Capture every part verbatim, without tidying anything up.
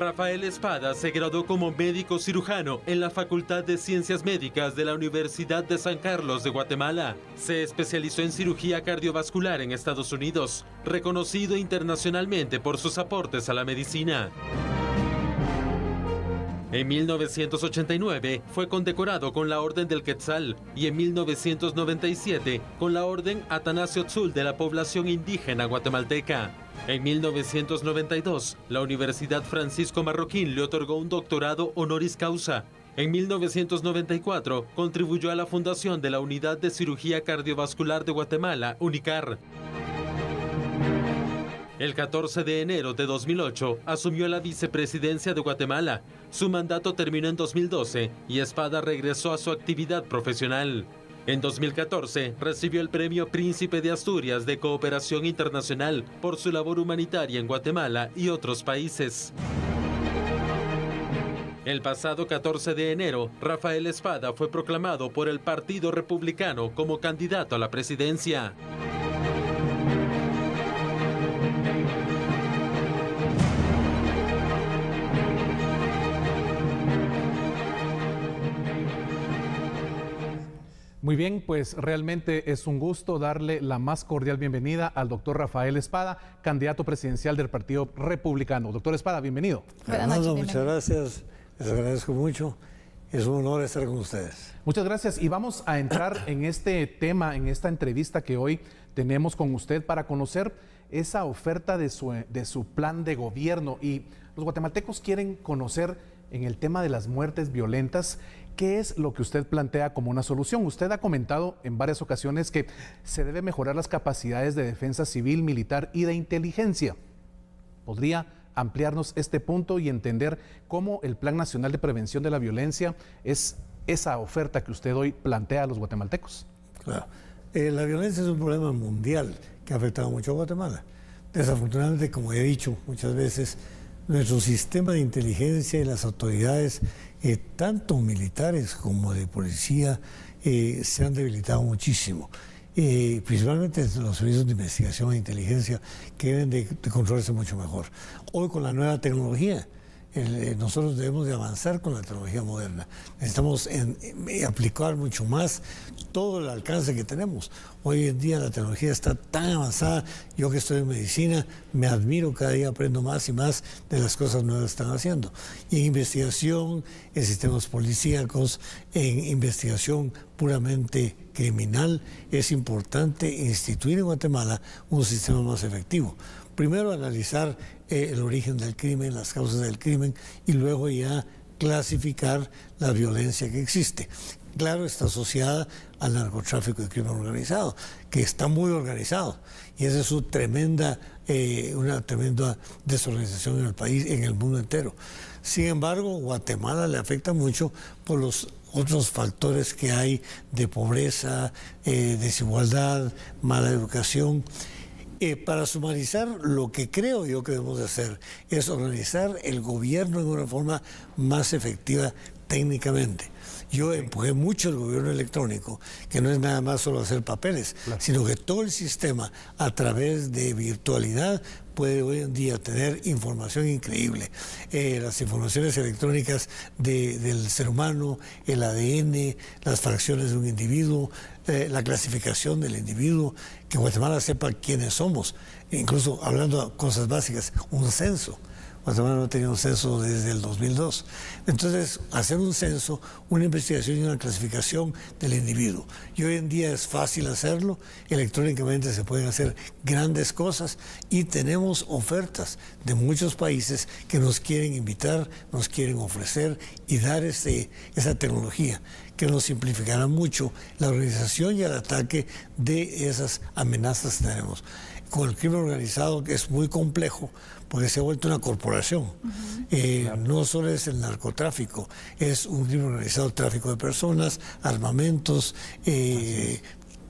Rafael Espada se graduó como médico cirujano en la Facultad de Ciencias Médicas de la Universidad de San Carlos de Guatemala. Se especializó en cirugía cardiovascular en Estados Unidos, reconocido internacionalmente por sus aportes a la medicina. En mil novecientos ochenta y nueve fue condecorado con la Orden del Quetzal y en mil novecientos noventa y siete con la Orden Atanasio Tzul de la población indígena guatemalteca. En mil novecientos noventa y dos, la Universidad Francisco Marroquín le otorgó un doctorado honoris causa. En mil novecientos noventa y cuatro, contribuyó a la fundación de la Unidad de Cirugía Cardiovascular de Guatemala, UNICAR. El catorce de enero de dos mil ocho, asumió la vicepresidencia de Guatemala. Su mandato terminó en dos mil doce y Espada regresó a su actividad profesional. En dos mil catorce, recibió el Premio Príncipe de Asturias de Cooperación Internacional por su labor humanitaria en Guatemala y otros países. El pasado catorce de enero, Rafael Espada fue proclamado por el Partido Republicano como candidato a la presidencia. Muy bien, pues realmente es un gusto darle la más cordial bienvenida al doctor Rafael Espada, candidato presidencial del Partido Republicano. Doctor Espada, bienvenido. Buenas noches, muchas gracias, les agradezco mucho. Es un honor estar con ustedes. Muchas gracias y vamos a entrar en este tema, en esta entrevista que hoy tenemos con usted para conocer esa oferta de su, de su plan de gobierno. Y los guatemaltecos quieren conocer en el tema de las muertes violentas, ¿qué es lo que usted plantea como una solución? Usted ha comentado en varias ocasiones que se debe mejorar las capacidades de defensa civil, militar y de inteligencia. ¿Podría ampliarnos este punto y entender cómo el Plan Nacional de Prevención de la Violencia es esa oferta que usted hoy plantea a los guatemaltecos? Claro. Eh, la violencia es un problema mundial que ha afectado mucho a Guatemala. Desafortunadamente, como he dicho muchas veces, nuestro sistema de inteligencia y las autoridades, eh, tanto militares como de policía, eh, se han debilitado muchísimo. Eh, principalmente los servicios de investigación e inteligencia que deben de, de controlarse mucho mejor. Hoy con la nueva tecnología, el, eh, nosotros debemos de avanzar con la tecnología moderna. Necesitamos en, en, aplicar mucho más todo el alcance que tenemos. Hoy en día la tecnología está tan avanzada. Yo que estoy en medicina me admiro, cada día aprendo más y más de las cosas nuevas que están haciendo. Y en investigación, en sistemas policíacos, en investigación puramente criminal, es importante instituir en Guatemala un sistema más efectivo. Primero analizar eh, el origen del crimen, las causas del crimen y luego ya clasificar la violencia que existe. Claro, está asociada al narcotráfico y crimen organizado, que está muy organizado y esa es su tremenda, eh, una tremenda desorganización en el país, en el mundo entero. Sin embargo, Guatemala le afecta mucho por los otros factores que hay de pobreza, eh, desigualdad, mala educación. Eh, para sumarizar, lo que creo yo que debemos de hacer es organizar el gobierno de una forma más efectiva técnicamente. Yo empujé mucho el gobierno electrónico, que no es nada más solo hacer papeles, claro, sino que todo el sistema a través de virtualidad puede hoy en día tener información increíble. Eh, las informaciones electrónicas de, del ser humano, el A D N, las fracciones de un individuo, eh, la clasificación del individuo, que Guatemala sepa quiénes somos, incluso hablando de cosas básicas, un censo. Guatemala no tenía un censo desde el dos mil dos. Entonces, hacer un censo, una investigación y una clasificación del individuo. Y hoy en día es fácil hacerlo, electrónicamente se pueden hacer grandes cosas y tenemos ofertas de muchos países que nos quieren invitar, nos quieren ofrecer y dar ese, esa tecnología que nos simplificará mucho la organización y el ataque de esas amenazas que tenemos. Con el crimen organizado, que es muy complejo, porque se ha vuelto una corporación. Uh-huh. eh, claro. No solo es el narcotráfico, es un crimen organizado, tráfico de personas, armamentos, eh,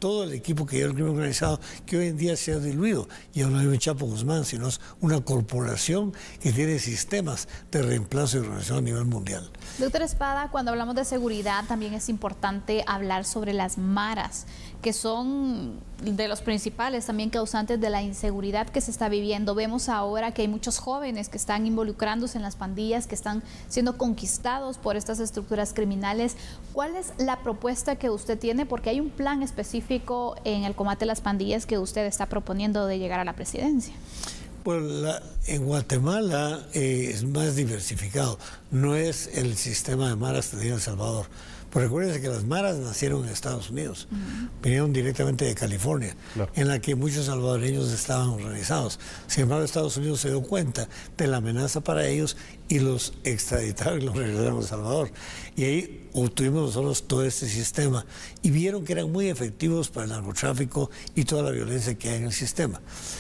todo el equipo que lleva el crimen organizado, que hoy en día se ha diluido. Ya no hay un Chapo Guzmán, sino es una corporación que tiene sistemas de reemplazo y organización a nivel mundial. Doctor Espada, cuando hablamos de seguridad también es importante hablar sobre las maras, que son de los principales también causantes de la inseguridad que se está viviendo. Vemos ahora que hay muchos jóvenes que están involucrándose en las pandillas, que están siendo conquistados por estas estructuras criminales. ¿Cuál es la propuesta que usted tiene? Porque hay un plan específico en el combate a las pandillas que usted está proponiendo de llegar a la presidencia. Pues la, en Guatemala eh, es más diversificado, no es el sistema de maras que tenía El Salvador. Pues recuérdense que las maras nacieron en Estados Unidos, uh-huh. vinieron directamente de California, claro. en la que muchos salvadoreños estaban organizados. Sin embargo, Estados Unidos se dio cuenta de la amenaza para ellos y los extraditaron y los regresaron a El Salvador. Y ahí obtuvimos nosotros todo este sistema y vieron que eran muy efectivos para el narcotráfico y toda la violencia que hay en el sistema.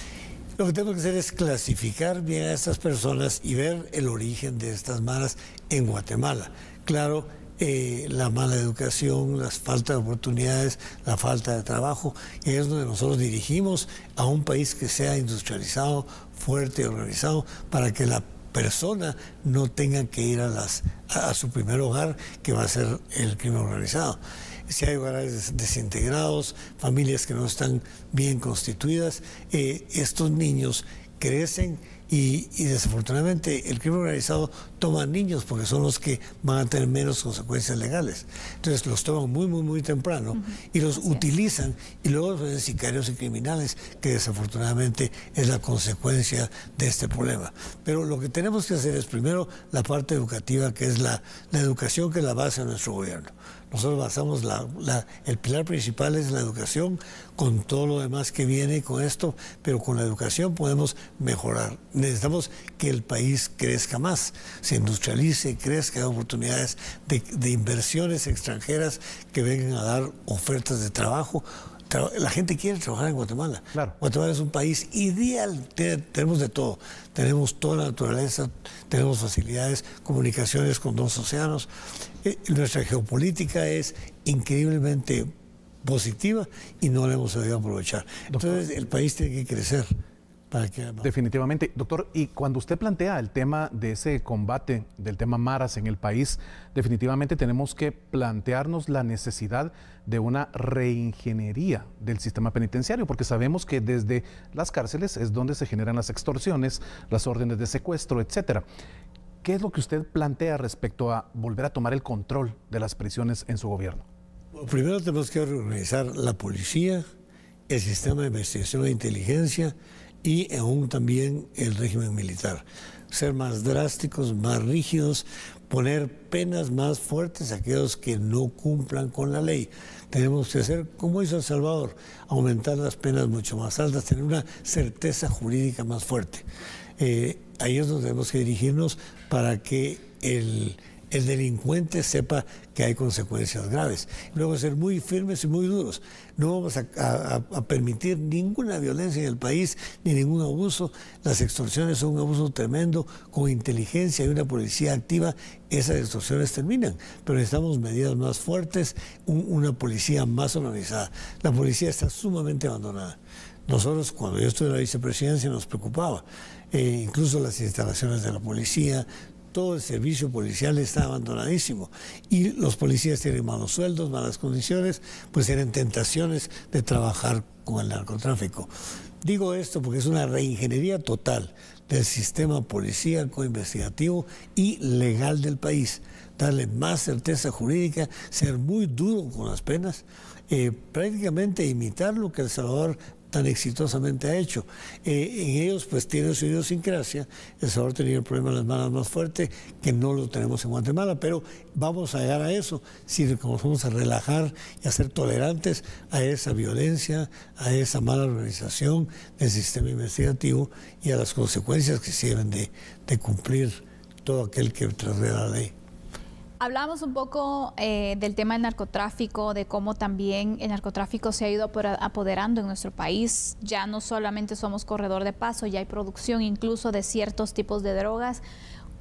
Lo que tenemos que hacer es clasificar bien a estas personas y ver el origen de estas maras en Guatemala. Claro, eh, la mala educación, la falta de oportunidades, la falta de trabajo, y es donde nosotros dirigimos a un país que sea industrializado, fuerte y organizado, para que la persona no tenga que ir a, las, a, a su primer hogar, que va a ser el crimen organizado. Si hay hogares desintegrados, familias que no están bien constituidas, eh, estos niños crecen y, y desafortunadamente el crimen organizado toma niños porque son los que van a tener menos consecuencias legales. Entonces los toman muy, muy, muy temprano uh-huh. y los Así utilizan es. Y luego son sicarios y criminales, que desafortunadamente es la consecuencia de este problema. Pero lo que tenemos que hacer es primero la parte educativa, que es la, la educación, que es la base de nuestro gobierno. Nosotros basamos, la, la, el pilar principal es la educación, con todo lo demás que viene con esto, pero con la educación podemos mejorar. Necesitamos que el país crezca más, se industrialice, crezca, haya oportunidades de, de inversiones extranjeras que vengan a dar ofertas de trabajo. La gente quiere trabajar en Guatemala. Claro. Guatemala es un país ideal, tenemos de todo. Tenemos toda la naturaleza, tenemos facilidades, comunicaciones con dos océanos. Eh, nuestra geopolítica es increíblemente positiva y no la hemos sabido aprovechar. Entonces el país tiene que crecer. Para que... Definitivamente. Doctor, y cuando usted plantea el tema de ese combate, del tema maras en el país, definitivamente tenemos que plantearnos la necesidad de una reingeniería del sistema penitenciario, porque sabemos que desde las cárceles es donde se generan las extorsiones, las órdenes de secuestro, etcétera. ¿Qué es lo que usted plantea respecto a volver a tomar el control de las prisiones en su gobierno? Bueno, primero tenemos que reorganizar la policía, el sistema de investigación e inteligencia, y aún también el régimen militar. Ser más drásticos, más rígidos, poner penas más fuertes a aquellos que no cumplan con la ley. Tenemos que hacer, como hizo El Salvador, aumentar las penas mucho más altas, tener una certeza jurídica más fuerte. Eh, ahí es donde tenemos que dirigirnos para que el... el delincuente sepa que hay consecuencias graves. Luego ser muy firmes y muy duros. No vamos a, a, a permitir ninguna violencia en el país, ni ningún abuso. Las extorsiones son un abuso tremendo. Con inteligencia y una policía activa, esas extorsiones terminan. Pero necesitamos medidas más fuertes, un, una policía más organizada. La policía está sumamente abandonada. Nosotros, cuando yo estuve en la vicepresidencia, nos preocupaba. Eh, incluso las instalaciones de la policía, todo el servicio policial está abandonadísimo y los policías tienen malos sueldos, malas condiciones, pues tienen tentaciones de trabajar con el narcotráfico. Digo esto porque es una reingeniería total del sistema policíaco, investigativo y legal del país. Darle más certeza jurídica, ser muy duro con las penas, eh, prácticamente imitar lo que El Salvador tan exitosamente ha hecho. Eh, en ellos pues tiene su idiosincrasia. El Salvador tenía el problema de las manos más fuerte, que no lo tenemos en Guatemala, pero vamos a llegar a eso si nos vamos a relajar y a ser tolerantes a esa violencia, a esa mala organización del sistema investigativo y a las consecuencias que se deben de, de cumplir todo aquel que transgreda la ley. Hablamos un poco eh, del tema del narcotráfico, de cómo también el narcotráfico se ha ido apoderando en nuestro país. Ya no solamente somos corredor de paso, ya hay producción incluso de ciertos tipos de drogas.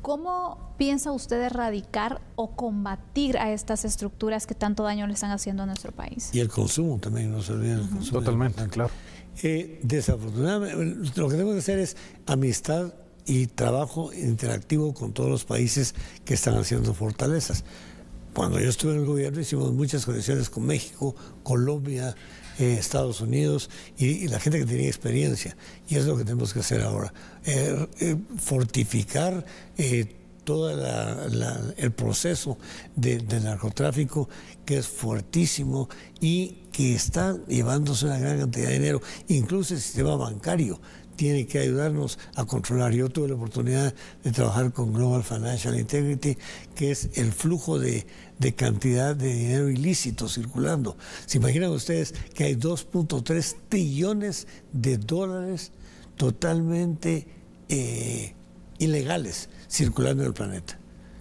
¿Cómo piensa usted erradicar o combatir a estas estructuras que tanto daño le están haciendo a nuestro país? Y el consumo también, no se olviden. Uh-huh. Totalmente, claro. Eh, desafortunadamente, lo que tenemos que hacer es amistad y trabajo interactivo con todos los países que están haciendo fortalezas. Cuando yo estuve en el gobierno hicimos muchas conexiones con México, Colombia, eh, Estados Unidos y, y la gente que tenía experiencia. Y es lo que tenemos que hacer ahora. Eh, eh, fortificar eh, todo el proceso de, de narcotráfico, que es fuertísimo y que está llevándose una gran cantidad de dinero. Incluso el sistema bancario tiene que ayudarnos a controlar. Yo tuve la oportunidad de trabajar con Global Financial Integrity, que es el flujo de, de cantidad de dinero ilícito circulando. ¿Se imaginan ustedes que hay dos punto tres trillones de dólares totalmente eh, ilegales circulando en el planeta?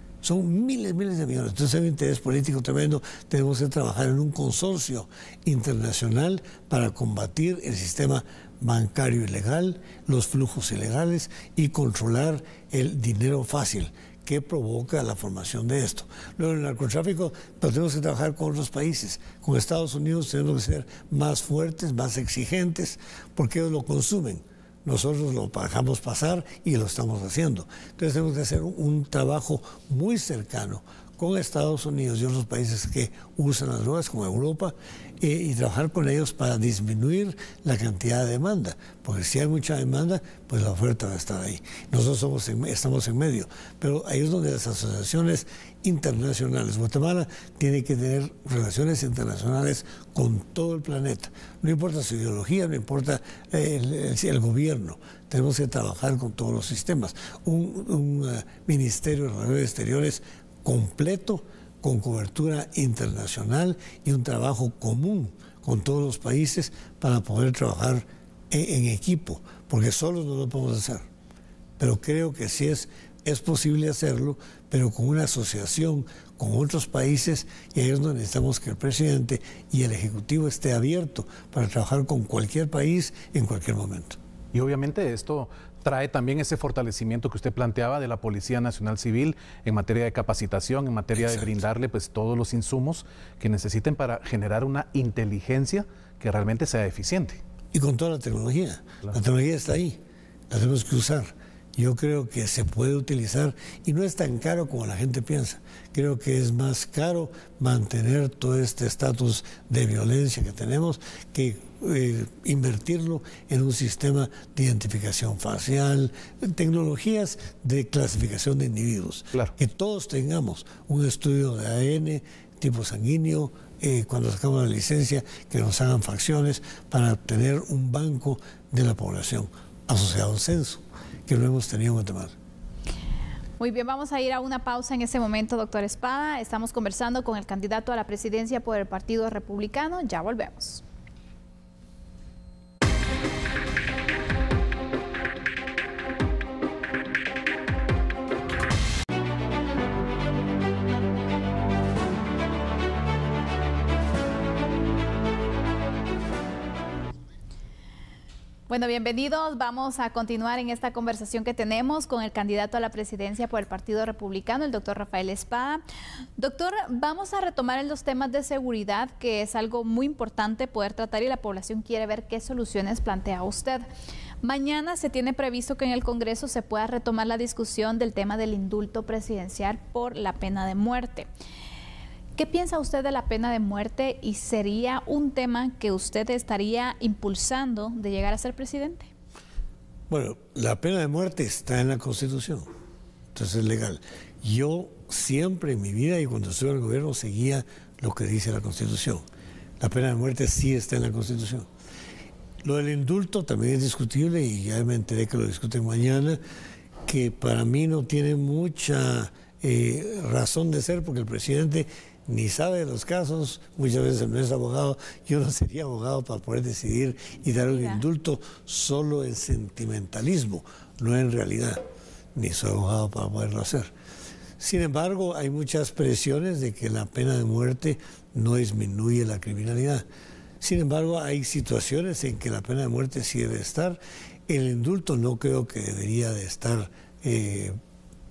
Son miles, miles de millones. Entonces hay un interés político tremendo. Tenemos que trabajar en un consorcio internacional para combatir el sistema bancario ilegal, los flujos ilegales y controlar el dinero fácil que provoca la formación de esto. Luego, en el narcotráfico, pues, tenemos que trabajar con otros países. Con Estados Unidos tenemos que ser más fuertes, más exigentes, porque ellos lo consumen. Nosotros lo dejamos pasar y lo estamos haciendo. Entonces tenemos que hacer un, un trabajo muy cercano con Estados Unidos y otros países que usan las drogas, como Europa, eh, y trabajar con ellos para disminuir la cantidad de demanda. Porque si hay mucha demanda, pues la oferta va a estar ahí. Nosotros somos en, estamos en medio. Pero ahí es donde las asociaciones internacionales, Guatemala tiene que tener relaciones internacionales con todo el planeta. No importa su ideología, no importa el, el, el gobierno. Tenemos que trabajar con todos los sistemas. Un, un uh, Ministerio de Relaciones Exteriores completo, con cobertura internacional y un trabajo común con todos los países para poder trabajar en, en equipo, porque solos no lo podemos hacer. Pero creo que sí es, es posible hacerlo, pero con una asociación con otros países, y ahí es donde necesitamos que el presidente y el Ejecutivo esté abierto para trabajar con cualquier país en cualquier momento. Y obviamente esto trae también ese fortalecimiento que usted planteaba de la Policía Nacional Civil en materia de capacitación, en materia Exacto. de brindarle pues todos los insumos que necesiten para generar una inteligencia que realmente sea eficiente. Y con toda la tecnología. Claro. La tecnología está ahí, la tenemos que usar. Yo creo que se puede utilizar y no es tan caro como la gente piensa. Creo que es más caro mantener todo este estatus de violencia que tenemos que eh, invertirlo en un sistema de identificación facial, tecnologías de clasificación de individuos. Claro. Que todos tengamos un estudio de A D N, tipo sanguíneo, eh, cuando sacamos la licencia, que nos hagan facciones para tener un banco de la población asociado a un censo, que no hemos tenido en Guatemala. Muy bien, vamos a ir a una pausa en este momento, doctor Espada. Estamos conversando con el candidato a la presidencia por el Partido Republicano. Ya volvemos. Bueno, bienvenidos. Vamos a continuar en esta conversación que tenemos con el candidato a la presidencia por el Partido Republicano, el doctor Rafael Espada. Doctor, vamos a retomar en los temas de seguridad, que es algo muy importante poder tratar y la población quiere ver qué soluciones plantea usted. Mañana se tiene previsto que en el Congreso se pueda retomar la discusión del tema del indulto presidencial por la pena de muerte. ¿Qué piensa usted de la pena de muerte y sería un tema que usted estaría impulsando de llegar a ser presidente? Bueno, la pena de muerte está en la Constitución, entonces es legal. Yo siempre en mi vida y cuando estuve en el gobierno seguía lo que dice la Constitución. La pena de muerte sí está en la Constitución. Lo del indulto también es discutible y ya me enteré que lo discuten mañana, que para mí no tiene mucha eh, razón de ser porque el presidente ni sabe de los casos, muchas veces no es abogado. Yo no sería abogado para poder decidir y dar un Mira. indulto solo en sentimentalismo, no en realidad, ni soy abogado para poderlo hacer. Sin embargo, hay muchas presiones de que la pena de muerte no disminuye la criminalidad. Sin embargo, hay situaciones en que la pena de muerte sí debe estar. El indulto no creo que debería de estar eh,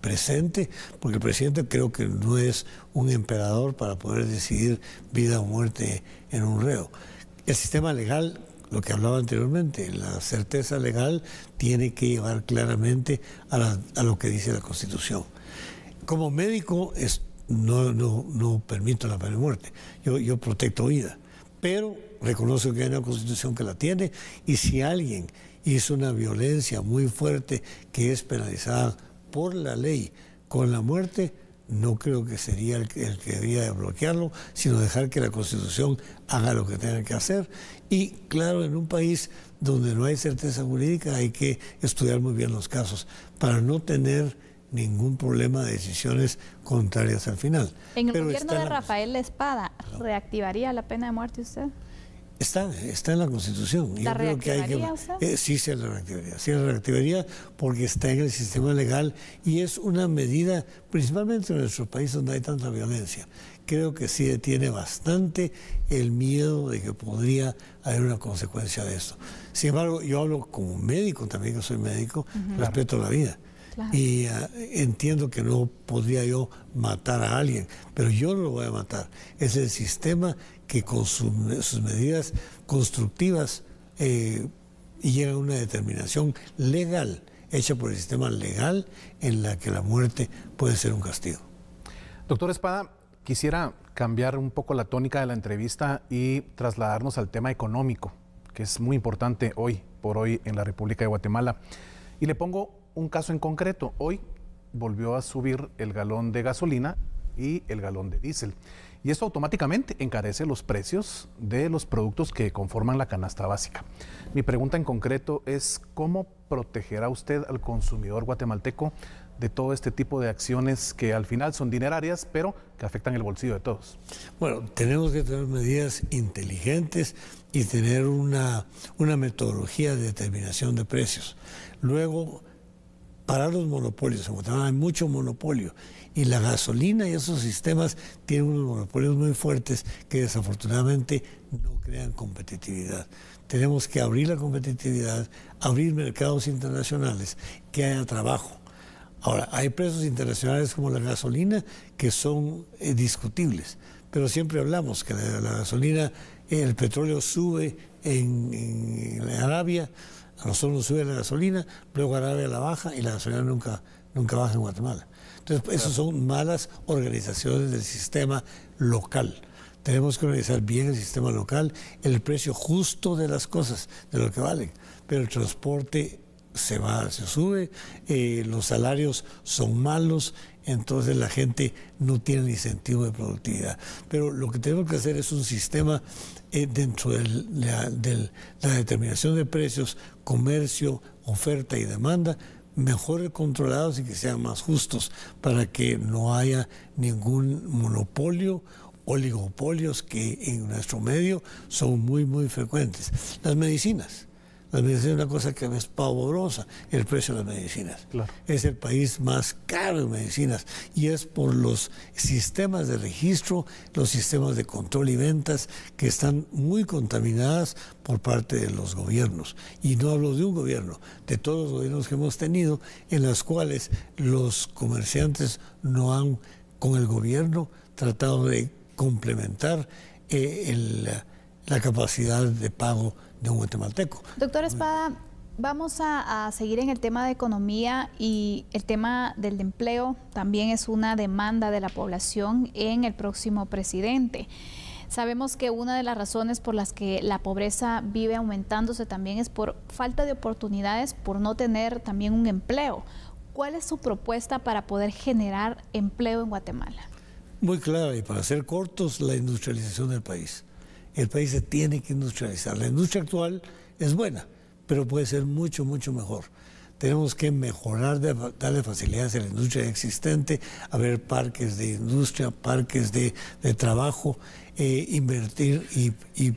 presente, porque el presidente creo que no es un emperador para poder decidir vida o muerte en un reo. El sistema legal, lo que hablaba anteriormente, la certeza legal tiene que llevar claramente a, la, a lo que dice la Constitución. Como médico es, no, no, no permito la pena de muerte, yo, yo protejo vida, pero reconozco que hay una Constitución que la tiene, y si alguien hizo una violencia muy fuerte que es penalizada por la ley con la muerte, no creo que sería el que, el que debería bloquearlo, sino dejar que la Constitución haga lo que tenga que hacer. Y claro, en un país donde no hay certeza jurídica hay que estudiar muy bien los casos para no tener ningún problema de decisiones contrarias al final. En el Pero gobierno de la... Rafael Espada, ¿reactivaría la pena de muerte usted? Está, está en la Constitución. ¿La Yo creo que hay que, usted? eh, sí, se la reactivaría. Sí, la reactivaría porque está en el sistema legal y es una medida, principalmente en nuestro país donde hay tanta violencia. Creo que sí detiene bastante el miedo de que podría haber una consecuencia de esto. Sin embargo, yo hablo como médico, también que soy médico, uh-huh. respeto la vida. Claro. Y uh, entiendo que no podría yo matar a alguien, pero yo no lo voy a matar. Es el sistema que con su, sus medidas constructivas eh, llega a una determinación legal, hecha por el sistema legal, en la que la muerte puede ser un castigo. Doctor Espada, quisiera cambiar un poco la tónica de la entrevista y trasladarnos al tema económico, que es muy importante hoy por hoy en la República de Guatemala. Y le pongo un caso en concreto. Hoy volvió a subir el galón de gasolina y el galón de diésel. Y esto automáticamente encarece los precios de los productos que conforman la canasta básica. Mi pregunta en concreto es, ¿cómo protegerá usted al consumidor guatemalteco de todo este tipo de acciones que al final son dinerarias, pero que afectan el bolsillo de todos? Bueno, tenemos que tener medidas inteligentes y tener una, una metodología de determinación de precios. Luego, para los monopolios, en Guatemala hay mucho monopolio y la gasolina y esos sistemas tienen unos monopolios muy fuertes que desafortunadamente no crean competitividad. Tenemos que abrir la competitividad, abrir mercados internacionales, que haya trabajo. Ahora, hay precios internacionales como la gasolina que son eh, discutibles, pero siempre hablamos que la, la gasolina, eh, el petróleo sube en, en, en Arabia, a nosotros nos sube la gasolina, luego Arabia la baja y la gasolina nunca, nunca baja en Guatemala. Entonces, claro, esas son malas organizaciones del sistema local. Tenemos que organizar bien el sistema local, el precio justo de las cosas, de lo que valen. Pero el transporte se va, se sube, eh, los salarios son malos, entonces la gente no tiene ni incentivo de productividad. Pero lo que tenemos que hacer es un sistema eh, dentro de la, de la determinación de precios, comercio, oferta y demanda, mejor controlados y que sean más justos para que no haya ningún monopolio, oligopolios que en nuestro medio son muy, muy frecuentes. Las medicinas. La medicina es una cosa que es pavorosa, el precio de las medicinas. Claro. Es el país más caro de medicinas y es por los sistemas de registro, los sistemas de control y ventas que están muy contaminadas por parte de los gobiernos. Y no hablo de un gobierno, de todos los gobiernos que hemos tenido, en los cuales los comerciantes no han, con el gobierno, tratado de complementar eh, el, la capacidad de pago de un guatemalteco. Doctor Espada, vamos a, a seguir en el tema de economía y el tema del empleo también es una demanda de la población en el próximo presidente. Sabemos que una de las razones por las que la pobreza vive aumentándose también es por falta de oportunidades, por no tener también un empleo. ¿Cuál es su propuesta para poder generar empleo en Guatemala? Muy clara, y para ser cortos, la industrialización del país. El país se tiene que industrializar. La industria actual es buena, pero puede ser mucho, mucho mejor. Tenemos que mejorar, de, darle facilidades a la industria existente, haber parques de industria, parques de, de trabajo, eh, invertir y, y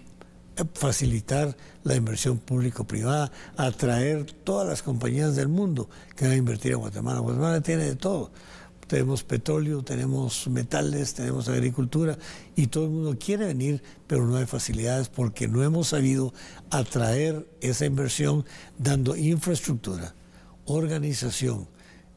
facilitar la inversión público-privada, atraer todas las compañías del mundo que van a invertir en Guatemala. Guatemala tiene de todo. Tenemos petróleo, tenemos metales, tenemos agricultura y todo el mundo quiere venir, pero no hay facilidades porque no hemos sabido atraer esa inversión dando infraestructura, organización,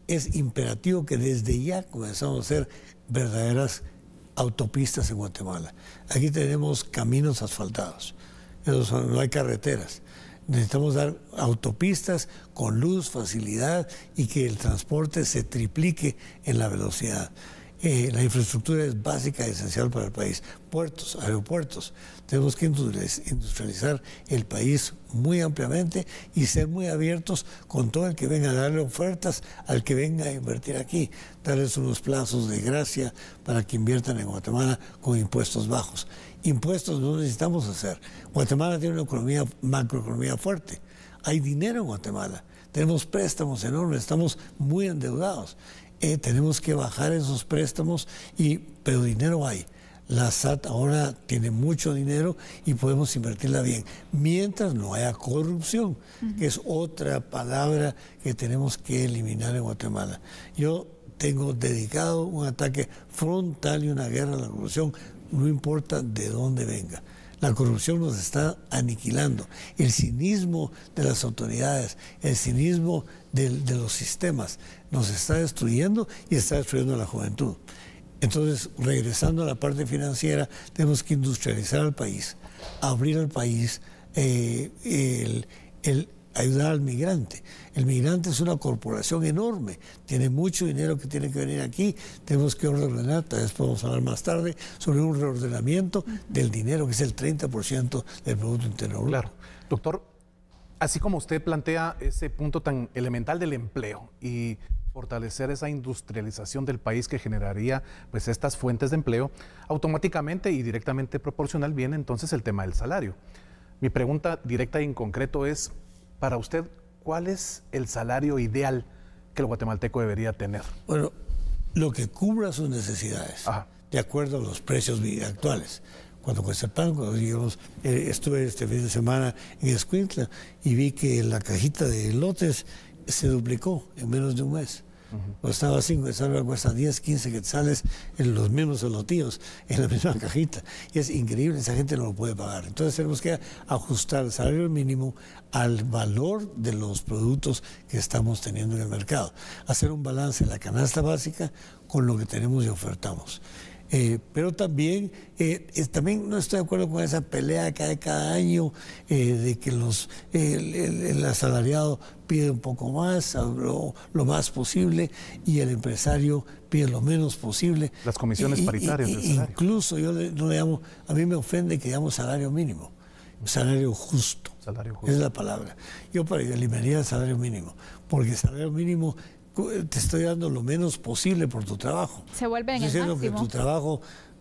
es imperativo que desde ya comenzamos a hacer verdaderas autopistas en Guatemala. Aquí tenemos caminos asfaltados, esos son, no hay carreteras. Necesitamos dar autopistas con luz, facilidad y que el transporte se triplique en la velocidad. Eh, la infraestructura es básica y esencial para el país. Puertos, aeropuertos. Tenemos que industrializar el país muy ampliamente y ser muy abiertos con todo el que venga a darle ofertas al que venga a invertir aquí. Darles unos plazos de gracia para que inviertan en Guatemala con impuestos bajos. Impuestos no necesitamos hacer. Guatemala tiene una economía, macroeconomía fuerte. Hay dinero en Guatemala. Tenemos préstamos enormes, estamos muy endeudados. Eh, tenemos que bajar esos préstamos, y, pero dinero hay. La S A T ahora tiene mucho dinero y podemos invertirla bien, mientras no haya corrupción, uh-huh. que es otra palabra que tenemos que eliminar en Guatemala. Yo tengo dedicado un ataque frontal y una guerra a la corrupción, no importa de dónde venga. La corrupción nos está aniquilando. El cinismo de las autoridades, el cinismo de, de los sistemas, nos está destruyendo y está destruyendo a la juventud. Entonces, regresando a la parte financiera, tenemos que industrializar al país, abrir al país, eh, el, el ayudar al migrante. El migrante es una corporación enorme, tiene mucho dinero que tiene que venir aquí, tenemos que ordenar, tal vez podemos hablar más tarde, sobre un reordenamiento uh-huh. del dinero, que es el treinta por ciento del Producto Interno Bruto. Claro. Doctor, así como usted plantea ese punto tan elemental del empleo y fortalecer esa industrialización del país que generaría pues estas fuentes de empleo, automáticamente y directamente proporcional viene entonces el tema del salario. Mi pregunta directa y en concreto es, para usted, ¿cuál es el salario ideal que el guatemalteco debería tener? Bueno, lo que cubra sus necesidades, Ajá. de acuerdo a los precios actuales. Cuando cuesta el pan, cuando digamos, eh, estuve este fin de semana en Escuintla y vi que la cajita de lotes se duplicó en menos de un mes. Uh-huh. Costaba cinco quetzales, cuesta diez, quince quetzales en los mismos elotíos, en la misma cajita. Y es increíble, esa gente no lo puede pagar. Entonces tenemos que ajustar el salario mínimo al valor de los productos que estamos teniendo en el mercado. Hacer un balance en la canasta básica con lo que tenemos y ofertamos. Eh, pero también, eh, es, también no estoy de acuerdo con esa pelea que hay cada año eh, de que los, eh, el, el, el asalariado pide un poco más, lo, lo más posible, y el empresario pide lo menos posible. Las comisiones y, paritarias y, del salario. Incluso yo le, no le llamo, a mí me ofende que llamo salario mínimo, salario justo. Salario justo. Esa es la palabra. Yo para eliminaría el salario mínimo, porque el salario mínimo te estoy dando lo menos posible por tu trabajo. Se vuelve en el máximo. Estoy diciendo que tu trabajo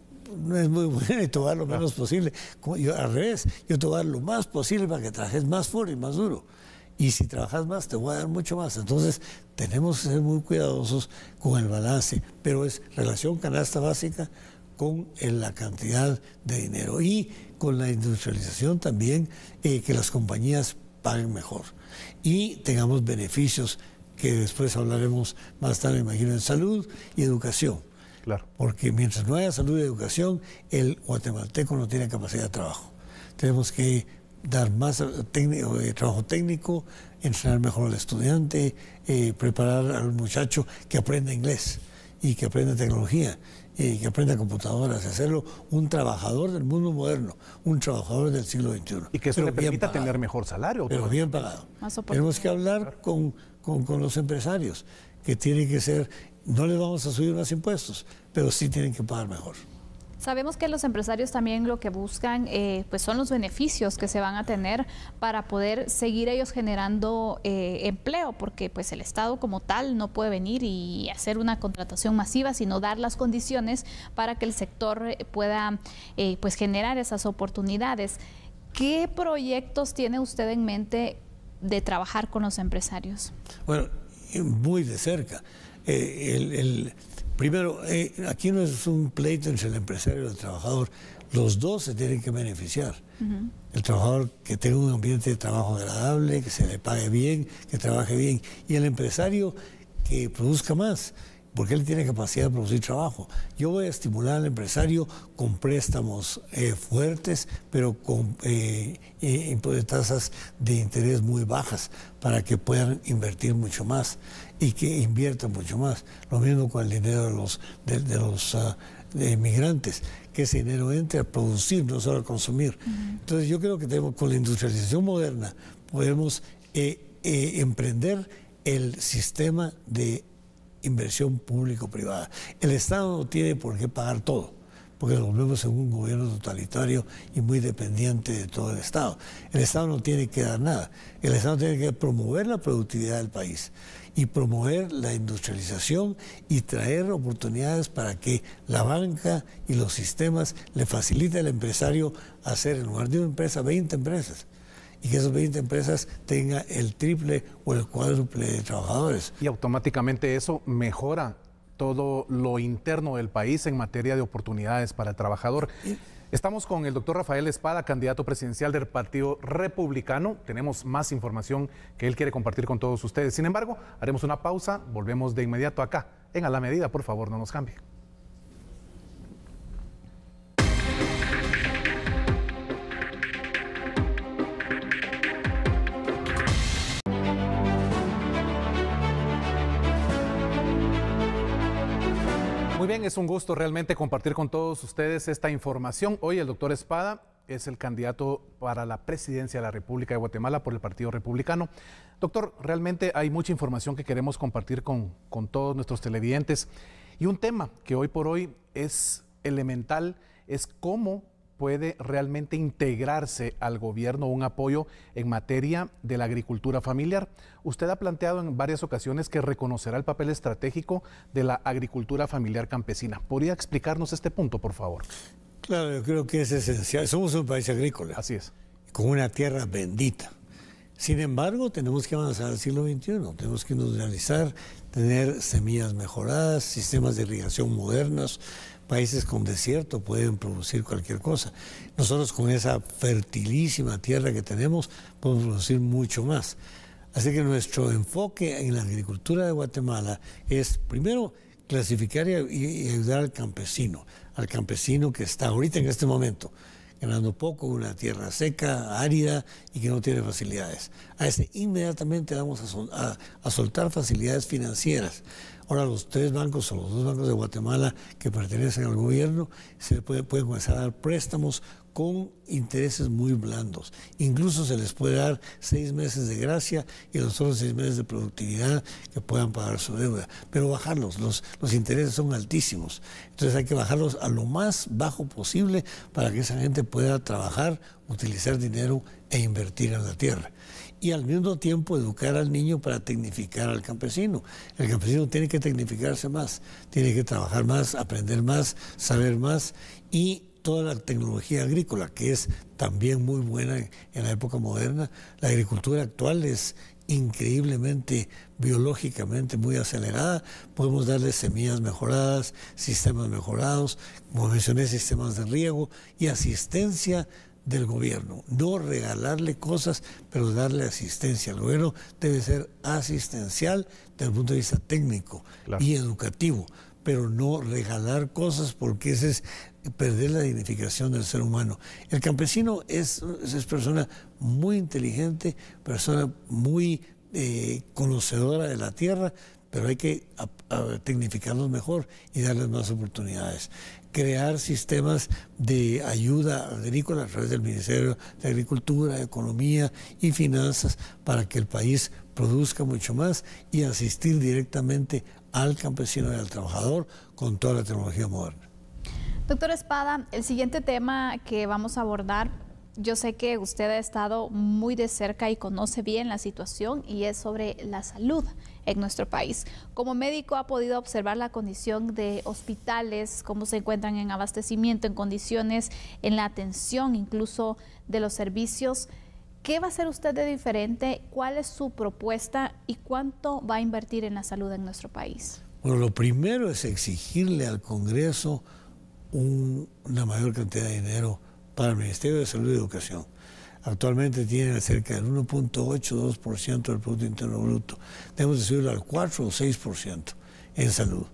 no es muy bueno y te voy a dar lo menos posible. Como yo, al revés, yo te voy a dar lo más posible para que trabajes más fuerte y más duro. Y si trabajas más, te voy a dar mucho más. Entonces, tenemos que ser muy cuidadosos con el balance, pero es relación canasta básica con la cantidad de dinero y con la industrialización también, eh, que las compañías paguen mejor y tengamos beneficios que después hablaremos más tarde, imagino, en salud y educación. Claro. Porque mientras no haya salud y educación, el guatemalteco no tiene capacidad de trabajo. Tenemos que dar más técnico, eh, trabajo técnico, entrenar mejor al estudiante, eh, preparar al muchacho que aprenda inglés y que aprenda tecnología, y que aprenda computadoras, hacerlo un trabajador del mundo moderno, un trabajador del siglo veintiuno. Y que eso le permita tener mejor salario. Pero bien pagado. Tenemos que hablar con, con, con los empresarios, que tienen que ser, no les vamos a subir más impuestos, pero sí tienen que pagar mejor. Sabemos que los empresarios también lo que buscan eh, pues son los beneficios que se van a tener para poder seguir ellos generando eh, empleo, porque pues el Estado como tal no puede venir y hacer una contratación masiva, sino dar las condiciones para que el sector pueda eh, pues generar esas oportunidades. ¿Qué proyectos tiene usted en mente de trabajar con los empresarios? Bueno, muy de cerca. Eh, el, el Primero, eh, aquí no es un pleito entre el empresario y el trabajador. Los dos se tienen que beneficiar. Uh-huh. El trabajador que tenga un ambiente de trabajo agradable, que se le pague bien, que trabaje bien. Y el empresario que produzca más. porque él tiene capacidad de producir trabajo. Yo voy a estimular al empresario con préstamos eh, fuertes, pero con eh, eh, tasas de interés muy bajas, para que puedan invertir mucho más y que inviertan mucho más. Lo mismo con el dinero de los, de, de los uh, de migrantes, que ese dinero entre a producir, no solo a consumir. Uh-huh. Entonces yo creo que tenemos, con la industrialización moderna podemos eh, eh, emprender el sistema de inversión público-privada. El Estado no tiene por qué pagar todo, porque nos volvemos en un gobierno totalitario y muy dependiente de todo el Estado. El Estado no tiene que dar nada. El Estado tiene que promover la productividad del país y promover la industrialización y traer oportunidades para que la banca y los sistemas le faciliten al empresario hacer, en lugar de una empresa, veinte empresas. Y que esas veinte empresas tengan el triple o el cuádruple de trabajadores. Y automáticamente eso mejora todo lo interno del país en materia de oportunidades para el trabajador. Estamos con el doctor Rafael Espada, candidato presidencial del Partido Republicano. Tenemos más información que él quiere compartir con todos ustedes. Sin embargo, haremos una pausa, volvemos de inmediato acá. En A la Medida, por favor, no nos cambie. Muy bien, es un gusto realmente compartir con todos ustedes esta información. Hoy el doctor Espada es el candidato para la presidencia de la República de Guatemala por el Partido Republicano. Doctor, realmente hay mucha información que queremos compartir con, con todos nuestros televidentes. Y un tema que hoy por hoy es elemental es cómo puede realmente integrarse al gobierno un apoyo en materia de la agricultura familiar. Usted ha planteado en varias ocasiones que reconocerá el papel estratégico de la agricultura familiar campesina. ¿Podría explicarnos este punto, por favor? Claro, yo creo que es esencial. Somos un país agrícola. Así es. Con una tierra bendita. Sin embargo, tenemos que avanzar al siglo veintiuno. Tenemos que industrializar, tener semillas mejoradas, sistemas de irrigación modernos. Países con desierto pueden producir cualquier cosa. Nosotros, con esa fertilísima tierra que tenemos, podemos producir mucho más. Así que nuestro enfoque en la agricultura de Guatemala es, primero, clasificar y, y ayudar al campesino, al campesino que está ahorita en este momento ganando poco, una tierra seca, árida y que no tiene facilidades. A ese inmediatamente vamos a, sol, a, a soltar facilidades financieras. Ahora los tres bancos o los dos bancos de Guatemala que pertenecen al gobierno se puede, pueden comenzar a dar préstamos con intereses muy blandos. Incluso se les puede dar seis meses de gracia y los otros seis meses de productividad que puedan pagar su deuda. Pero bajarlos, los, los intereses son altísimos. Entonces hay que bajarlos a lo más bajo posible para que esa gente pueda trabajar, utilizar dinero e invertir en la tierra. Y al mismo tiempo educar al niño para tecnificar al campesino. El campesino tiene que tecnificarse más, tiene que trabajar más, aprender más, saber más, y toda la tecnología agrícola, que es también muy buena en la época moderna. La agricultura actual es increíblemente biológicamente muy acelerada. Podemos darle semillas mejoradas, sistemas mejorados, como mencioné, sistemas de riego y asistencia del gobierno. No regalarle cosas, pero darle asistencia. El gobierno debe ser asistencial desde el punto de vista técnico, claro, y educativo, pero no regalar cosas, porque ese es perder la dignificación del ser humano. El campesino es, es persona muy inteligente, persona muy eh, conocedora de la tierra, pero hay que a, a, tecnificarlos mejor y darles más oportunidades. Crear sistemas de ayuda agrícola a través del Ministerio de Agricultura, Economía y Finanzas para que el país produzca mucho más y asistir directamente al campesino y al trabajador con toda la tecnología moderna. Doctor Espada, el siguiente tema que vamos a abordar, yo sé que usted ha estado muy de cerca y conoce bien la situación, y es sobre la salud en nuestro país. Como médico ha podido observar la condición de hospitales, cómo se encuentran en abastecimiento, en condiciones, en la atención incluso de los servicios. ¿Qué va a hacer usted de diferente? ¿Cuál es su propuesta y cuánto va a invertir en la salud en nuestro país? Bueno, lo primero es exigirle al Congreso un, una mayor cantidad de dinero para el Ministerio de Salud y Educación. Actualmente tienen cerca del uno punto ocho, dos por ciento del Producto Interno Bruto. Debemos de subirlo al cuatro o seis por ciento en salud.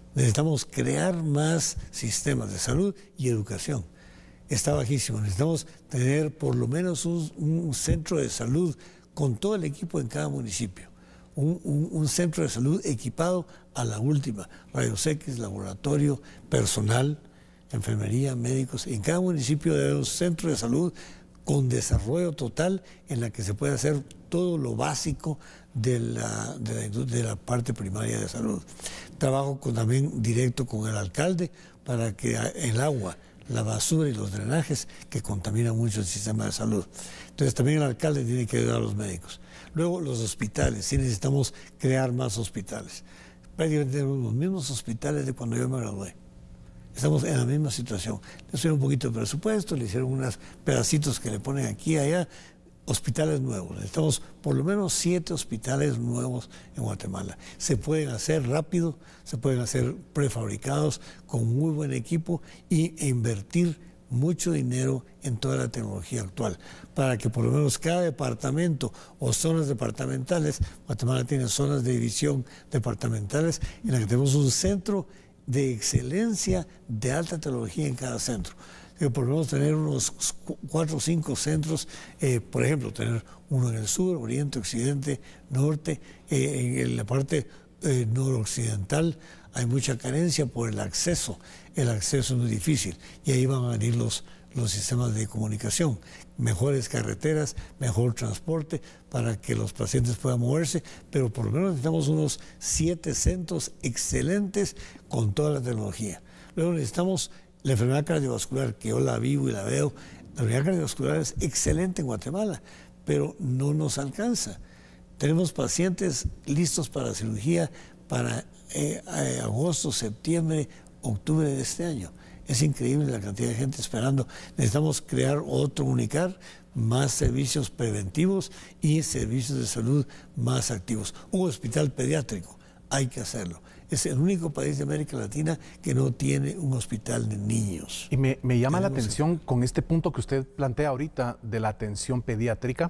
Necesitamos crear más sistemas de salud y educación. Está bajísimo. Necesitamos tener por lo menos un, un centro de salud con todo el equipo en cada municipio. Un, un, un centro de salud equipado a la última. Rayos X, laboratorio, personal, enfermería, médicos. En cada municipio debe haber un centro de salud con desarrollo total en la que se puede hacer todo lo básico de la, de la, de la parte primaria de salud. Trabajo con, también directo con el alcalde para que el agua, la basura y los drenajes que contaminan mucho el sistema de salud. Entonces también el alcalde tiene que ayudar a los médicos. Luego los hospitales, sí necesitamos crear más hospitales. Prácticamente tenemos los mismos hospitales de cuando yo me gradué. Estamos en la misma situación. Le hicieron un poquito de presupuesto, le hicieron unos pedacitos que le ponen aquí y allá. Hospitales nuevos. Necesitamos por lo menos siete hospitales nuevos en Guatemala. Se pueden hacer rápido, se pueden hacer prefabricados con muy buen equipo y, e invertir mucho dinero en toda la tecnología actual para que por lo menos cada departamento o zonas departamentales, Guatemala tiene zonas de división departamentales en las que tenemos un centro de excelencia de alta tecnología en cada centro. Eh, por lo menos tener unos cuatro o cinco centros, eh, por ejemplo, tener uno en el sur, oriente, occidente, norte, eh, en la parte eh, noroccidental hay mucha carencia por el acceso, el acceso es muy difícil y ahí van a venir los, los sistemas de comunicación, mejores carreteras, mejor transporte para que los pacientes puedan moverse, pero por lo menos necesitamos unos siete centros excelentes con toda la tecnología. Luego necesitamos la enfermedad cardiovascular, que yo la vivo y la veo. La enfermedad cardiovascular es excelente en Guatemala, pero no nos alcanza. Tenemos pacientes listos para cirugía para eh, eh, agosto, septiembre, octubre de este año. Es increíble la cantidad de gente esperando. Necesitamos crear otro UNICAR, más servicios preventivos y servicios de salud más activos. Un hospital pediátrico, hay que hacerlo. Es el único país de América Latina que no tiene un hospital de niños. Y me, me llama la atención con este punto que usted plantea ahorita de la atención pediátrica,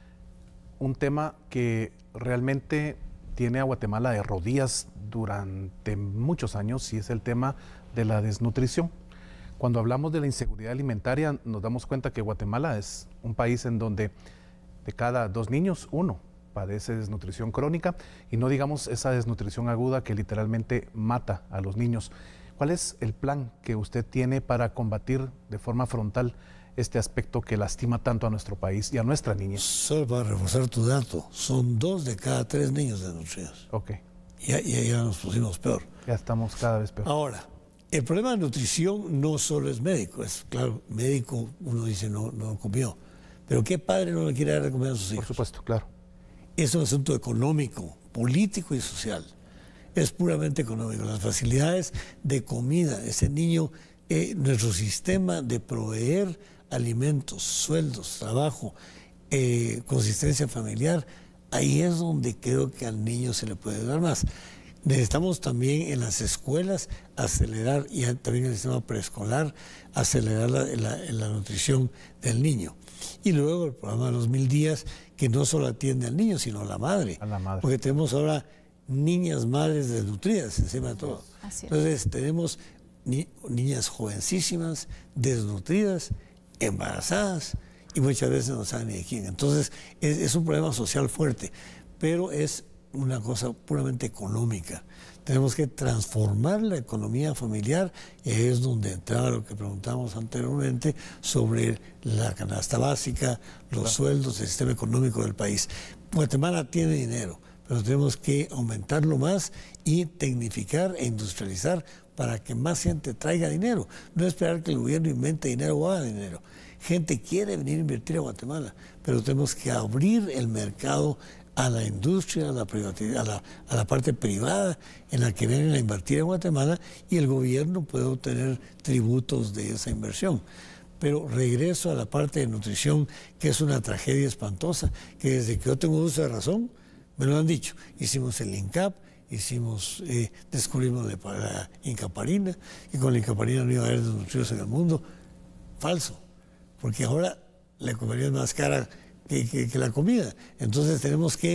un tema que realmente tiene a Guatemala de rodillas durante muchos años y es el tema de la desnutrición. Cuando hablamos de la inseguridad alimentaria nos damos cuenta que Guatemala es un país en donde de cada dos niños, uno padece desnutrición crónica y no digamos esa desnutrición aguda que literalmente mata a los niños. ¿Cuál es el plan que usted tiene para combatir de forma frontal este aspecto que lastima tanto a nuestro país y a nuestra niñez? Solo para reforzar tu dato, son dos de cada tres niños desnutridos. Ok. Ya, ya, ya nos pusimos peor. Ya estamos cada vez peor. Ahora, el problema de nutrición no solo es médico, es claro, médico uno dice no, no comió, pero ¿qué padre no le quiere dar de comer a sus hijos? Por supuesto, claro. Es un asunto económico, político y social. Es puramente económico. Las facilidades de comida, ese niño, eh, nuestro sistema de proveer alimentos, sueldos, trabajo, eh, consistencia familiar, ahí es donde creo que al niño se le puede dar más. Necesitamos también en las escuelas acelerar, y también en el sistema preescolar, acelerar la, la, la nutrición del niño. Y luego el programa de los mil días, que no solo atiende al niño, sino a la madre. A la madre. Porque tenemos ahora niñas madres desnutridas encima de todo. Así es. Entonces tenemos ni, niñas jovencísimas, desnutridas, embarazadas, y muchas veces no saben ni de quién. Entonces es, es un problema social fuerte, pero es una cosa puramente económica. Tenemos que transformar la economía familiar y ahí es donde entraba lo que preguntamos anteriormente sobre la canasta básica, los claro. sueldos, el sistema económico del país. Guatemala tiene dinero, pero tenemos que aumentarlo más y tecnificar e industrializar para que más gente traiga dinero. No esperar que el gobierno invente dinero o haga dinero. Gente quiere venir a invertir a Guatemala, pero tenemos que abrir el mercado a la industria, a la, a, la, a la parte privada en la que vienen a invertir en Guatemala y el gobierno puede obtener tributos de esa inversión. Pero regreso a la parte de nutrición, que es una tragedia espantosa, que desde que yo tengo uso de razón, me lo han dicho. Hicimos el INCAP, hicimos, eh, descubrimos la, la incaparina, y con la incaparina no iba a haber desnutridos en el mundo. Falso, porque ahora la incaparina es más cara Que, que, que la comida. Entonces tenemos que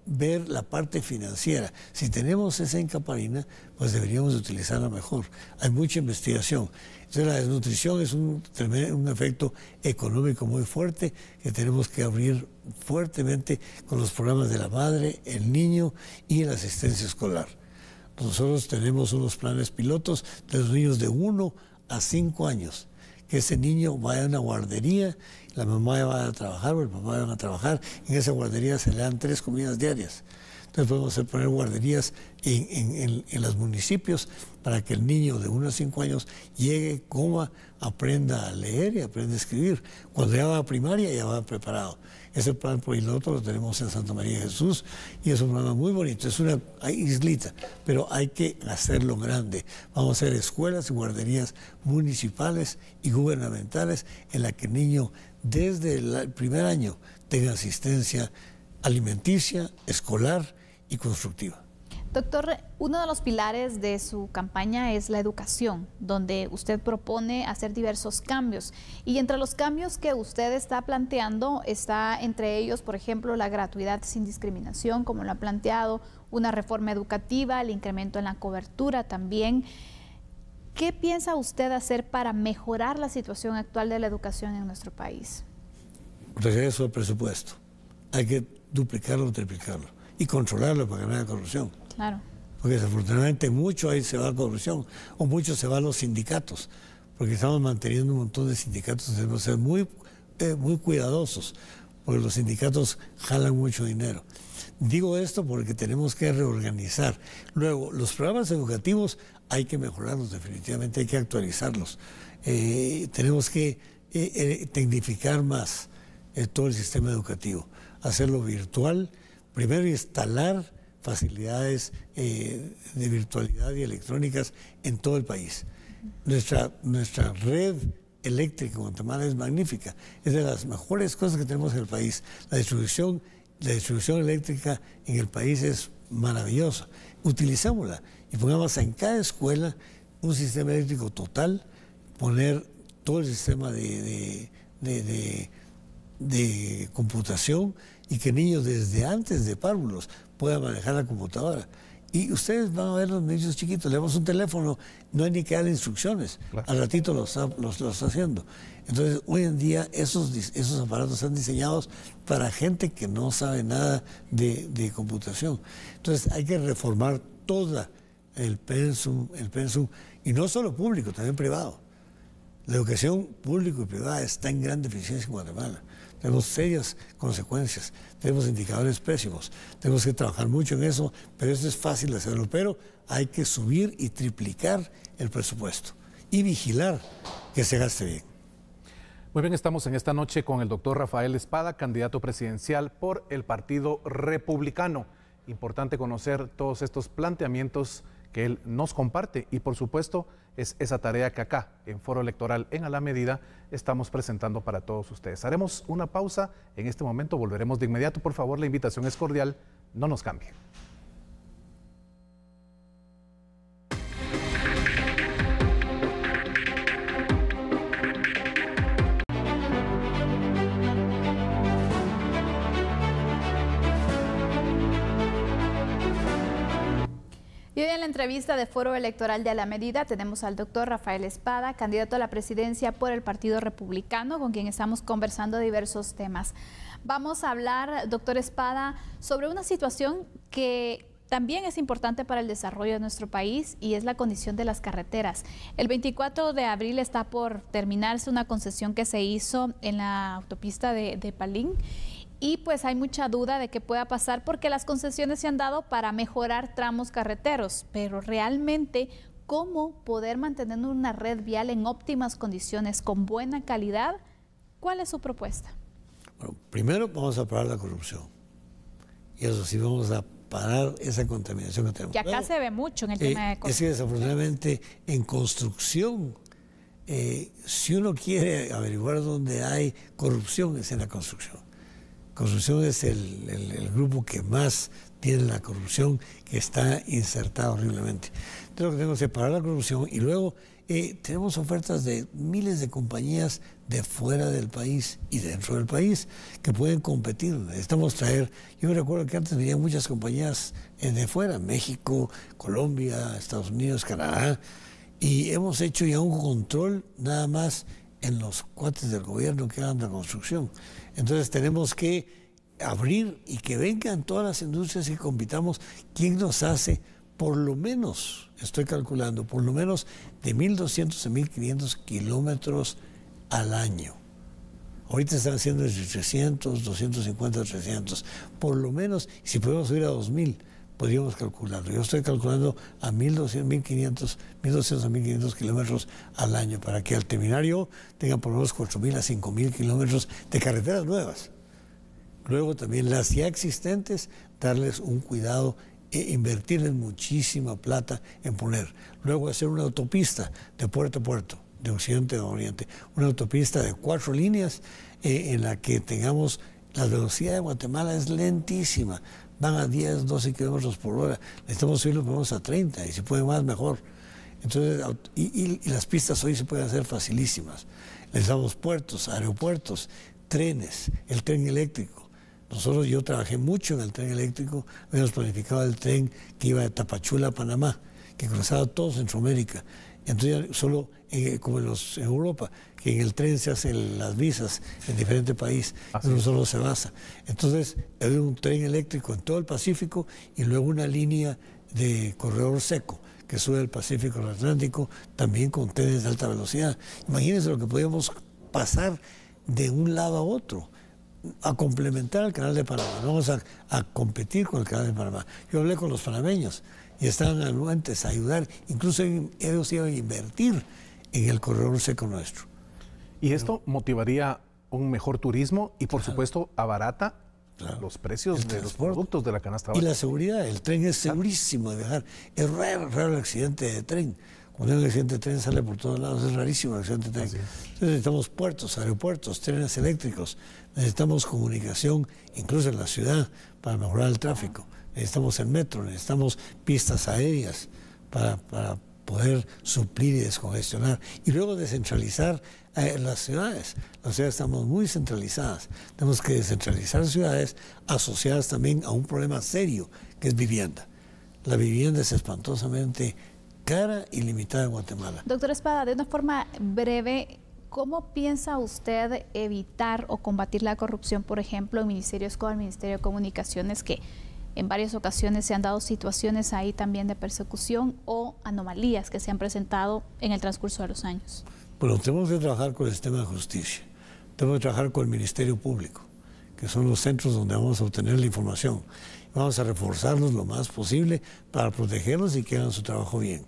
ver la parte financiera. Si tenemos esa encaparina, pues deberíamos utilizarla mejor. Hay mucha investigación. Entonces la desnutrición es un, un efecto económico muy fuerte que tenemos que abrir fuertemente con los programas de la madre, el niño y la asistencia escolar. Nosotros tenemos unos planes pilotos de los niños de uno a cinco años, que ese niño vaya a una guardería, la mamá va a trabajar o el papá va a trabajar, en esa guardería se le dan tres comidas diarias. Entonces podemos hacer poner guarderías en, en, en, en los municipios para que el niño de uno a cinco años llegue, coma, aprenda a leer y aprenda a escribir. Cuando ya va a primaria ya va preparado. Ese plan piloto lo tenemos en Santa María de Jesús y es un programa muy bonito, es una islita, pero hay que hacerlo grande. Vamos a hacer escuelas y guarderías municipales y gubernamentales en la que el niño desde el primer año tenga asistencia alimenticia, escolar y constructiva. Doctor, uno de los pilares de su campaña es la educación, donde usted propone hacer diversos cambios. Y entre los cambios que usted está planteando, está entre ellos, por ejemplo, la gratuidad sin discriminación, como lo ha planteado, una reforma educativa, el incremento en la cobertura también. ¿Qué piensa usted hacer para mejorar la situación actual de la educación en nuestro país? Regreso al presupuesto. Hay que duplicarlo o triplicarlo y controlarlo para ganar la corrupción. Claro. Porque desafortunadamente mucho ahí se va a corrupción o mucho se va a los sindicatos, porque estamos manteniendo un montón de sindicatos. Debemos ser muy, eh, muy cuidadosos, porque los sindicatos jalan mucho dinero. Digo esto porque tenemos que reorganizar. Luego, los programas educativos hay que mejorarlos definitivamente, hay que actualizarlos. Eh, tenemos que eh, eh, tecnificar más eh, todo el sistema educativo, hacerlo virtual, primero instalar facilidades eh, de virtualidad y electrónicas en todo el país. Nuestra, nuestra red eléctrica en Guatemala es magnífica, es de las mejores cosas que tenemos en el país. La distribución, la distribución eléctrica en el país es maravillosa. Utilicémosla y pongamos en cada escuela un sistema eléctrico total, poner todo el sistema de, de, de, de, de computación y que niños desde antes de párvulos puedan manejar la computadora. Y ustedes van a ver los niños chiquitos, le damos un teléfono, no hay ni que darle instrucciones, claro. Al ratito lo está, los, los está haciendo. Entonces, hoy en día esos, esos aparatos están diseñados para gente que no sabe nada de, de computación. Entonces, hay que reformar toda el pensum, el pensum, y no solo público, también privado. La educación pública y privada está en gran deficiencia en Guatemala. Tenemos serias consecuencias, tenemos indicadores pésimos, tenemos que trabajar mucho en eso, pero eso es fácil de hacerlo, pero hay que subir y triplicar el presupuesto y vigilar que se gaste bien. Muy bien, estamos en esta noche con el doctor Rafael Espada, candidato presidencial por el Partido Republicano. Importante conocer todos estos planteamientos que él nos comparte y por supuesto es esa tarea que acá en Foro Electoral en A la Medida estamos presentando para todos ustedes. Haremos una pausa, en este momento volveremos de inmediato. Por favor, la invitación es cordial, no nos cambie. Y hoy en la entrevista de Foro Electoral de A la Medida tenemos al doctor Rafael Espada, candidato a la presidencia por el Partido Republicano, con quien estamos conversando diversos temas. Vamos a hablar, doctor Espada, sobre una situación que también es importante para el desarrollo de nuestro país y es la condición de las carreteras. El veinticuatro de abril está por terminarse una concesión que se hizo en la autopista de, de Palín. Y pues hay mucha duda de qué pueda pasar porque las concesiones se han dado para mejorar tramos carreteros, pero realmente, ¿cómo poder mantener una red vial en óptimas condiciones, con buena calidad? ¿Cuál es su propuesta? Bueno, primero vamos a parar la corrupción. Y eso sí, vamos a parar esa contaminación que tenemos. Que acá Luego, se ve mucho en el eh, tema de corrupción. Es que desafortunadamente en construcción, eh, si uno quiere averiguar dónde hay corrupción, es en la construcción. Construcción es el, el, el grupo que más tiene la corrupción, que está insertado horriblemente. Entonces, lo que tenemos que parar la corrupción y luego eh, tenemos ofertas de miles de compañías de fuera del país y dentro del país que pueden competir. Necesitamos traer, yo me recuerdo que antes venían muchas compañías de fuera, México, Colombia, Estados Unidos, Canadá, y hemos hecho ya un control nada más en los cuates del gobierno que hagan la construcción. Entonces tenemos que abrir y que vengan todas las industrias y compitamos. ¿Quién nos hace? Por lo menos, estoy calculando, por lo menos de mil doscientos a mil quinientos kilómetros al año. Ahorita están haciendo entre trescientos, doscientos cincuenta, trescientos. Por lo menos, si podemos subir a dos mil, podríamos calcularlo. Yo estoy calculando a mil doscientos, mil quinientos, mil doscientos a mil quinientos kilómetros al año, para que al terminar yo tenga por lo menos cuatro mil a cinco mil kilómetros de carreteras nuevas. Luego también las ya existentes, darles un cuidado e invertirles muchísima plata en poner. Luego hacer una autopista de puerto a puerto, de occidente a oriente, una autopista de cuatro líneas eh, en la que tengamos, la velocidad de Guatemala es lentísima, van a diez, doce kilómetros por hora, necesitamos subirlo por lo menos a treinta, y si puede más, mejor. Entonces, y, y, y las pistas hoy se pueden hacer facilísimas. Necesitamos puertos, aeropuertos, trenes, el tren eléctrico. Nosotros, yo trabajé mucho en el tren eléctrico, habíamos planificado el tren que iba de Tapachula a Panamá, que cruzaba todo Centroamérica. Entonces, solo eh, como en, los, en Europa, que en el tren se hacen las visas en diferente país, no solo se basa. Entonces, había un tren eléctrico en todo el Pacífico y luego una línea de corredor seco que sube del Pacífico al Atlántico, también con trenes de alta velocidad. Imagínense lo que podíamos pasar de un lado a otro, a complementar el Canal de Panamá, no vamos a, a competir con el Canal de Panamá. Yo hablé con los panameños y estaban anuentes a ayudar, incluso ellos iban a invertir en el corredor seco nuestro. Y esto motivaría un mejor turismo y por Claro. supuesto abarata claro. los precios El de los transporte. productos de la canasta Y básica. la seguridad, el tren es segurísimo de viajar. Es raro, raro el accidente de tren. Cuando hay un accidente de tren sale por todos lados, es rarísimo el accidente de tren. Entonces necesitamos puertos, aeropuertos, trenes eléctricos, necesitamos comunicación, incluso en la ciudad, para mejorar el tráfico. Necesitamos el metro, necesitamos pistas aéreas para, para poder suplir y descongestionar. Y luego descentralizar eh, las ciudades. Las ciudades estamos muy centralizadas. Tenemos que descentralizar ciudades asociadas también a un problema serio, que es vivienda. La vivienda es espantosamente cara y limitada en Guatemala. Doctor Espada, de una forma breve, ¿cómo piensa usted evitar o combatir la corrupción, por ejemplo, en ministerios como el Ministerio de Comunicaciones, que en varias ocasiones se han dado situaciones ahí también de persecución o anomalías que se han presentado en el transcurso de los años? Bueno, tenemos que trabajar con el sistema de justicia, tenemos que trabajar con el Ministerio Público, que son los centros donde vamos a obtener la información. Vamos a reforzarlos lo más posible para protegerlos y que hagan su trabajo bien.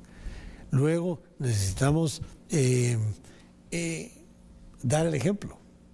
Luego necesitamos eh, eh, dar el ejemplo.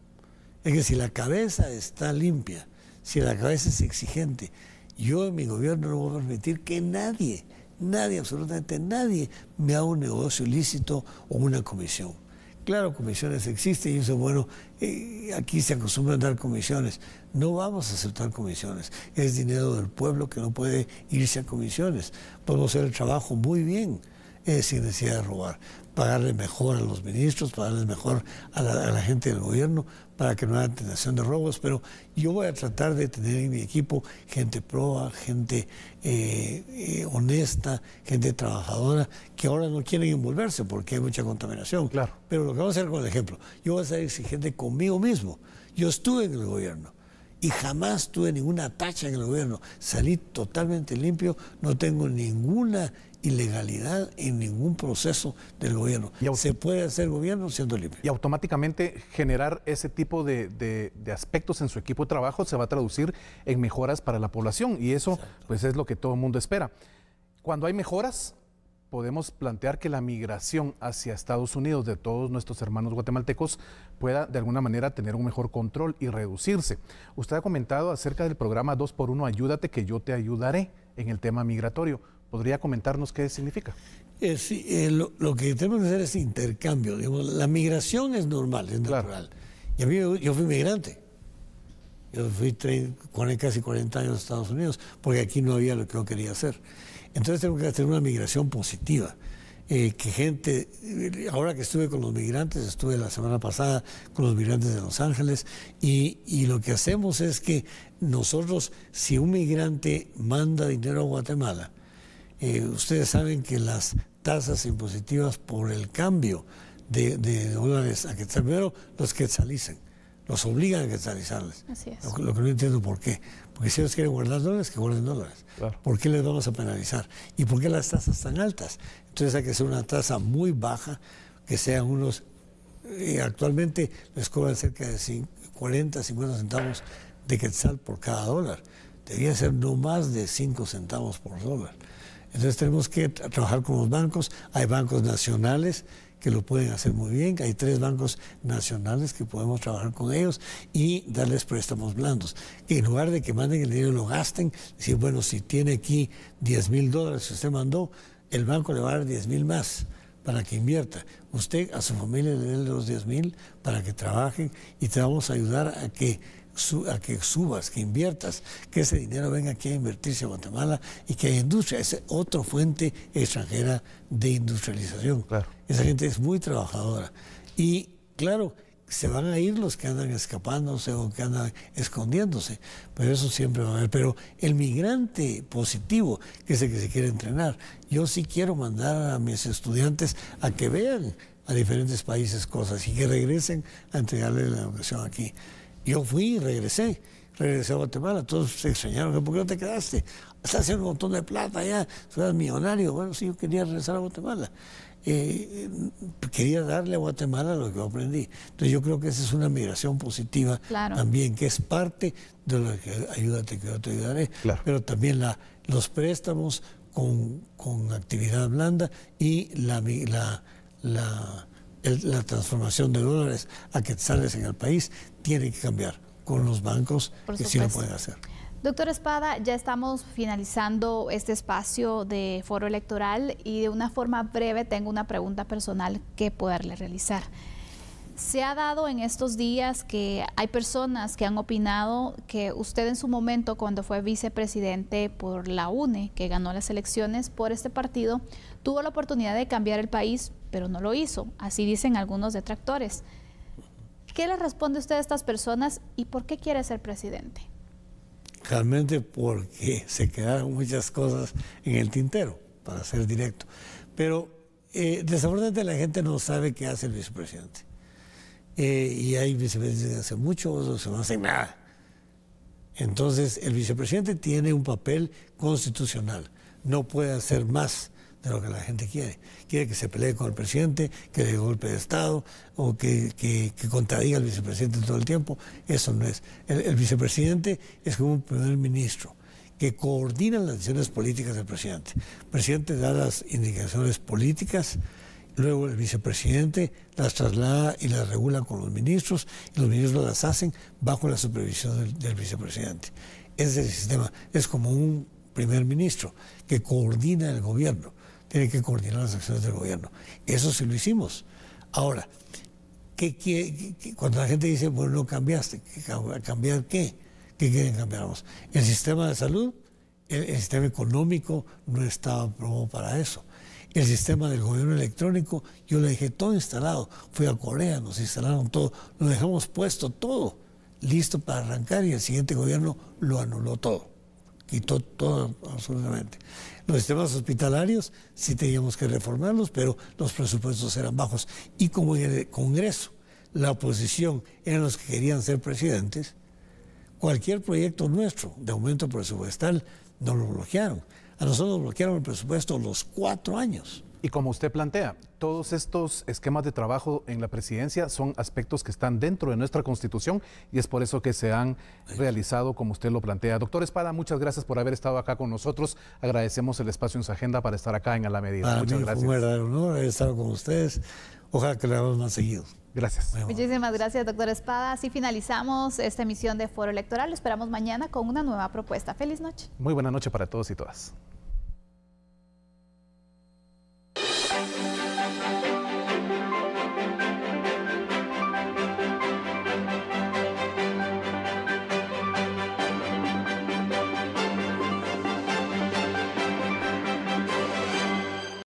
Es que si la cabeza está limpia, si la cabeza es exigente, yo en mi gobierno no voy a permitir que nadie, nadie, absolutamente nadie, me haga un negocio ilícito o una comisión. Claro, comisiones existen y eso es bueno, eh, aquí se acostumbran a dar comisiones. No vamos a aceptar comisiones. Es dinero del pueblo que no puede irse a comisiones. Podemos hacer el trabajo muy bien, eh, sin necesidad de robar. Pagarle mejor a los ministros, pagarle mejor a la, a la gente del gobierno para que no haya tentación de robos, pero yo voy a tratar de tener en mi equipo gente proba, gente eh, eh, honesta, gente trabajadora, que ahora no quieren envolverse porque hay mucha contaminación. Claro. Pero lo que vamos a hacer con el ejemplo, yo voy a ser exigente conmigo mismo. Yo estuve en el gobierno y jamás tuve ninguna tacha en el gobierno. Salí totalmente limpio, no tengo ninguna ilegalidad en ningún proceso del gobierno. Se puede hacer gobierno siendo limpio. Y automáticamente generar ese tipo de, de, de aspectos en su equipo de trabajo se va a traducir en mejoras para la población y eso Exacto. pues es lo que todo el mundo espera. Cuando hay mejoras, podemos plantear que la migración hacia Estados Unidos de todos nuestros hermanos guatemaltecos pueda de alguna manera tener un mejor control y reducirse. Usted ha comentado acerca del programa dos por uno, Ayúdate que yo te ayudaré en el tema migratorio. ¿Podría comentarnos qué significa? Eh, sí, eh, lo, lo que tenemos que hacer es intercambio. Digamos, la migración es normal, es natural. Claro. Y a mí yo, yo fui migrante. Yo fui treinta, casi cuarenta años a Estados Unidos porque aquí no había lo que yo quería hacer. Entonces tengo que hacer una migración positiva. eh, que gente, ahora que estuve con los migrantes, estuve la semana pasada con los migrantes de Los Ángeles, y, y lo que hacemos es que nosotros, si un migrante manda dinero a Guatemala, eh, ustedes saben que las tasas impositivas por el cambio de, de dólares a quetzal, primero los quetzalicen, los obligan a quetzalizarles. Así es. Lo, lo que no entiendo por qué. Porque si ellos quieren guardar dólares, que guarden dólares. Claro. ¿Por qué les vamos a penalizar? ¿Y por qué las tasas tan altas? Entonces hay que hacer una tasa muy baja, que sean unos... Eh, actualmente les cobran cerca de cuarenta, cincuenta centavos de quetzal por cada dólar. Debería ser no más de cinco centavos por dólar. Entonces tenemos que tra trabajar con los bancos. Hay bancos nacionales que lo pueden hacer muy bien. Hay tres bancos nacionales que podemos trabajar con ellos y darles préstamos blandos. Que en lugar de que manden el dinero y lo gasten, decir, bueno, si tiene aquí diez mil dólares que usted mandó, el banco le va a dar diez mil más para que invierta. Usted a su familia le dé los diez mil para que trabajen y te vamos a ayudar a que, su, a que subas, que inviertas, que ese dinero venga aquí a invertirse a Guatemala y que haya industria. Es otra fuente extranjera de industrialización. Claro. Esa gente es muy trabajadora. Y claro, se van a ir los que andan escapándose o que andan escondiéndose, pero eso siempre va a haber. Pero el migrante positivo, que es el que se quiere entrenar, yo sí quiero mandar a mis estudiantes a que vean a diferentes países cosas y que regresen a entregarle la educación aquí. Yo fui y regresé, regresé a Guatemala, todos se extrañaron, ¿por qué no te quedaste? Estás haciendo un montón de plata allá, eres millonario. Bueno, sí, yo quería regresar a Guatemala. Eh, quería darle a Guatemala lo que yo aprendí. Entonces yo creo que esa es una migración positiva, claro, también, que es parte de lo que ayúdate que yo te ayudaré, claro, pero también la, los préstamos con, con actividad blanda y la, la, la, el, la transformación de dólares a quetzales en el país tiene que cambiar con los bancos que sí lo pueden hacer. Doctor Espada, ya estamos finalizando este espacio de foro electoral y de una forma breve tengo una pregunta personal que poderle realizar. Se ha dado en estos días que hay personas que han opinado que usted en su momento, cuando fue vicepresidente por la U N E, que ganó las elecciones por este partido, tuvo la oportunidad de cambiar el país, pero no lo hizo. Así dicen algunos detractores. ¿Qué le responde usted a estas personas y por qué quiere ser presidente? Realmente porque se quedaron muchas cosas en el tintero, para ser directo. Pero eh, desafortunadamente la gente no sabe qué hace el vicepresidente. Eh, y hay vicepresidentes que hacen mucho, otros que no hacen nada. Entonces el vicepresidente tiene un papel constitucional, no puede hacer más de lo que la gente quiere. Quiere que se pelee con el presidente, que le dé golpe de Estado o que, que, que contradiga al vicepresidente todo el tiempo. Eso no es. El, el vicepresidente es como un primer ministro que coordina las decisiones políticas del presidente. El presidente da las indicaciones políticas, luego el vicepresidente las traslada y las regula con los ministros y los ministros las hacen bajo la supervisión del, del vicepresidente. Ese es el sistema. Es como un primer ministro que coordina el gobierno. Tiene que coordinar las acciones del gobierno. Eso sí lo hicimos. Ahora, ¿qué, qué, qué, cuando la gente dice, bueno, no cambiaste, ¿cambiar qué? ¿Qué quieren cambiarnos? El sistema de salud, el, el sistema económico no estaba aprobado para eso. El sistema del gobierno electrónico, yo le dejé todo instalado. Fui a Corea, nos instalaron todo, lo dejamos puesto todo, listo para arrancar y el siguiente gobierno lo anuló todo. Quitó todo absolutamente. Los sistemas hospitalarios sí teníamos que reformarlos, pero los presupuestos eran bajos. Y como en el Congreso la oposición eran los que querían ser presidentes, cualquier proyecto nuestro de aumento presupuestal nos lo bloquearon. A nosotros nos bloquearon el presupuesto los cuatro años. Y como usted plantea, todos estos esquemas de trabajo en la presidencia son aspectos que están dentro de nuestra Constitución y es por eso que se han realizado como usted lo plantea. Doctor Espada, muchas gracias por haber estado acá con nosotros. Agradecemos el espacio en su agenda para estar acá en A la Medida. Para muchas mí gracias. Fue un verdadero honor haber estado con ustedes. Ojalá que lo hagamos más seguido. Gracias. Muchísimas gracias, doctor Espada. Así finalizamos esta emisión de Foro Electoral. Lo esperamos mañana con una nueva propuesta. Feliz noche. Muy buena noche para todos y todas.